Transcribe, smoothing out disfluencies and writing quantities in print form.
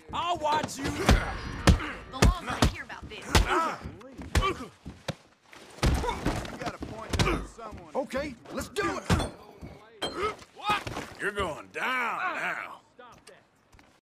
I'll watch you. The law's gonna hear about this. You gotta point that at someone. Okay, let's do it. You're going down now.